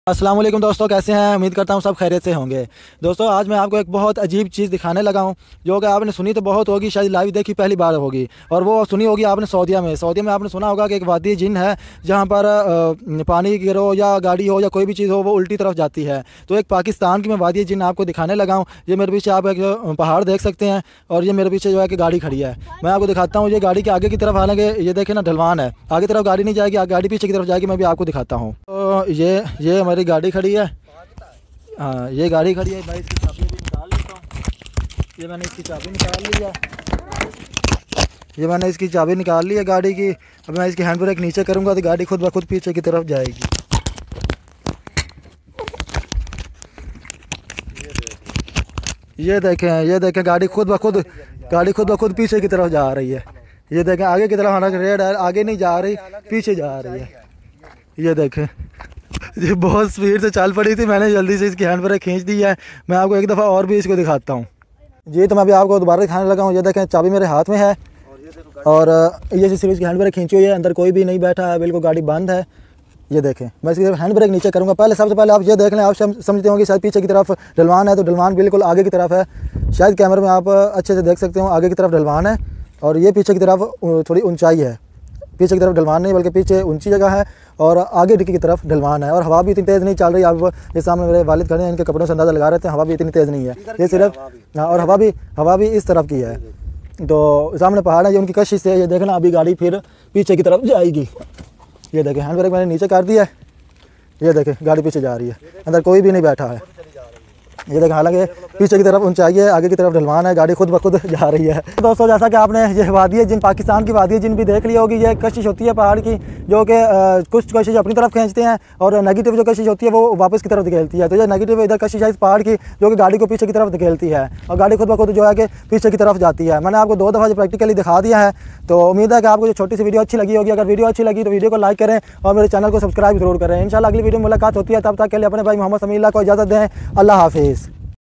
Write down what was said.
अस्सलाम वालेकुम दोस्तों, कैसे हैं? उम्मीद करता हूँ सब खैरियत से होंगे। दोस्तों आज मैं आपको एक बहुत अजीब चीज़ दिखाने लगा हूँ जो कि आपने सुनी तो बहुत होगी, शायद लाइव देखी पहली बार होगी। और वो सुनी होगी आपने सऊदीया में आपने सुना होगा कि एक वादी जिन है जहाँ पर पानी गिरो या गाड़ी हो या कोई भी चीज़ हो वो उल्टी तरफ जाती है। तो एक पाकिस्तान की मैं वादी जिन आपको दिखाने लगा हूँ। ये मेरे पीछे आप एक पहाड़ देख सकते हैं और ये मेरे पीछे जो है कि गाड़ी खड़ी है। मैं आपको दिखाता हूँ ये गाड़ी के आगे की तरफ, हालांकि ये देखें ना ढलवान है, आगे तरफ गाड़ी नहीं जाएगी, गाड़ी पीछे की तरफ जाएगी। मैं भी आपको दिखाता हूँ। तो ये हमारी गाड़ी खड़ी है। हाँ ये गाड़ी खड़ी है। मैं इसकी चाबी भी निकाल लेता हूँ। ये मैंने इसकी चाबी निकाल ली है। ये मैंने इसकी चाबी निकाल ली है गाड़ी की। अब मैं इसकी हैंड ब्रेक नीचे करूँगा तो गाड़ी खुद ब खुद पीछे की तरफ जाएगी। ये देखें गाड़ी खुद ब खुद पीछे की तरफ जा रही है। ये देखें आगे की तरफ हमारा रेड है, आगे नहीं जा रही, पीछे जा रही है। ये देखें ये बहुत स्पीड से चल पड़ी थी, मैंने जल्दी से इसकी हैंड ब्रेक खींच दी है। मैं आपको एक दफ़ा और भी इसको दिखाता हूँ। जी तो मैं अभी आपको दोबारा दिखाने लगा हूँ। ये देखें चाबी मेरे हाथ में है और ये सिर्फ इसकी हैंड ब्रेक खींची हुई है, अंदर कोई भी नहीं बैठा है, बिल्कुल गाड़ी बंद है। ये देखें मैं इसकी हैंड ब्रेक नीचे करूँगा। सबसे पहले आप ये देख लें, आप समझते होंगे शायद पीछे की तरफ ढलवान है, तो ढलवान बिल्कुल आगे की तरफ है। शायद कैमरे में आप अच्छे से देख सकते हो, आगे की तरफ ढलवान है और ये पीछे की तरफ थोड़ी ऊंचाई है। पीछे की तरफ ढलवान नहीं बल्कि पीछे ऊंची जगह है और आगे डिक्की की तरफ ढलवान है। और हवा भी इतनी तेज़ नहीं चल रही। आप ये सामने मेरे वालिद खड़े हैं, इनके कपड़ों से अंदाज़ा लगा रहे थे, हवा भी इतनी तेज़ नहीं है। ये सिर्फ और हवा भी इस तरफ की है। तो सामने पहाड़ है, ये उनकी कशिश से ये देखना अभी गाड़ी फिर पीछे की तरफ जाएगी। ये देखें हैंड ब्रेक मैंने नीचे कर दिया है। ये देखें गाड़ी पीछे जा रही है, अंदर कोई भी नहीं बैठा है। ये देखें हालांकि पीछे की तरफ ऊंचाई है, आगे की तरफ ढलवान है, गाड़ी खुद ब खुद जा रही है। दोस्तों जैसा कि आपने ये वादी जिन पाकिस्तान की वादी जिन भी देख ली होगी, ये कशिश होती है पहाड़ की, जो कि कुछ कशिश अपनी तरफ खींचते हैं और नेगेटिव जो कशिश होती है वो वापस की तरफ धकेलती है। तो ये नेगेटिव इधर कशिश है इस पहाड़ की, जो कि गाड़ी को पीछे की तरफ धकेलती है और गाड़ी खुद ब खुद जो है कि पीछे की तरफ जाती है। मैंने आपको 2 दफ़ा जो प्रैक्टिकली दिखा दिया है। तो उम्मीद है कि आपको जो छोटी सी वीडियो अच्छी लगी होगी। अगर वीडियो अच्छी लगी तो वीडियो को लाइक करें और मेरे चैनल को सब्सक्राइब जरूर करें। इंशाल्लाह अगली वीडियो में मुलाकात होती है, तब तक के लिए अपने भाई मोहम्मद समीउल्लाह को इजाज़त दें। अल्लाह हाफिज़।